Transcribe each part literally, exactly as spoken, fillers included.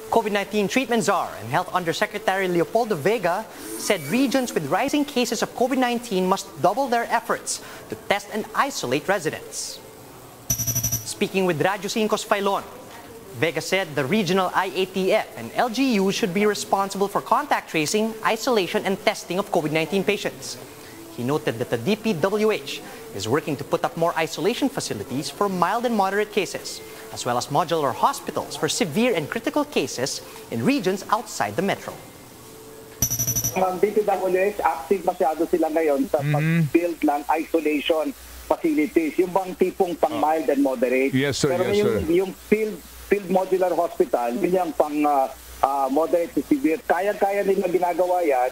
COVID nineteen treatment czar and Health Undersecretary Leopoldo Vega said regions with rising cases of COVID nineteen must double their efforts to test and isolate residents. Speaking with Radyo Cinco's Filon, Vega said the regional I A T F and L G U should be responsible for contact tracing, isolation, and testing of COVID nineteen patients. He noted that the D P W H is working to put up more isolation facilities for mild and moderate cases, as well as modular hospitals for severe and critical cases in regions outside the metro. Ang D P W H, active masyado sila ngayon sa Mhm. pag-build ng isolation facilities. Yung bang tipong pang mild and moderate. Yes, sir. Pero Yes, yung, sir. yung field, field modular hospital, yun yung pang ah, ah, moderate to severe. Kaya-kaya nila ginagawa yan.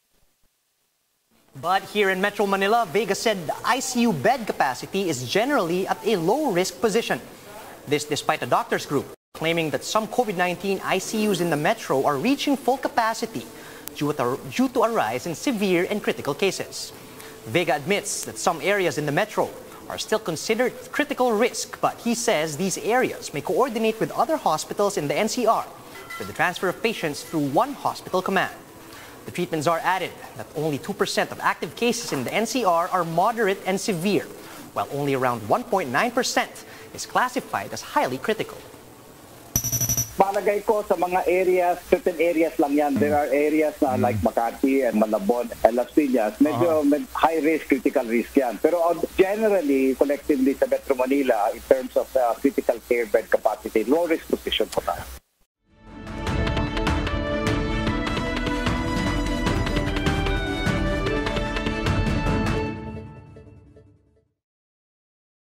But here in Metro Manila, Vega said the I C U bed capacity is generally at a low-risk position. This despite a doctors group claiming that some COVID nineteen I C Us in the metro are reaching full capacity due to, due to a rise in severe and critical cases. Vega admits that some areas in the metro are still considered critical risk, but he says these areas may coordinate with other hospitals in the N C R for the transfer of patients through one hospital command. The treatment czar added that only two percent of active cases in the N C R are moderate and severe, while only around one point nine percent is classified as highly critical. Palagay ko sa mga areas, certain areas lang yan. There are areas na like Makati and Malabon and Las Piñas, medyo med- high risk, critical risk yan. Pero uh, generally, collectively sa Metro Manila, in terms of uh, critical care bed capacity, low risk position po tayo.